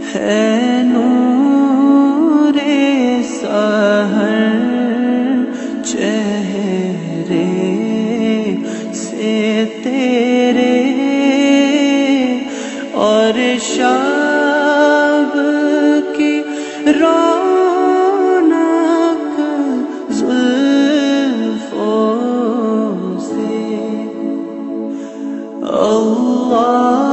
है नूरे सहर चेहरे से तेरे, और शाब की रौनक जुल्फों से। अल्लाह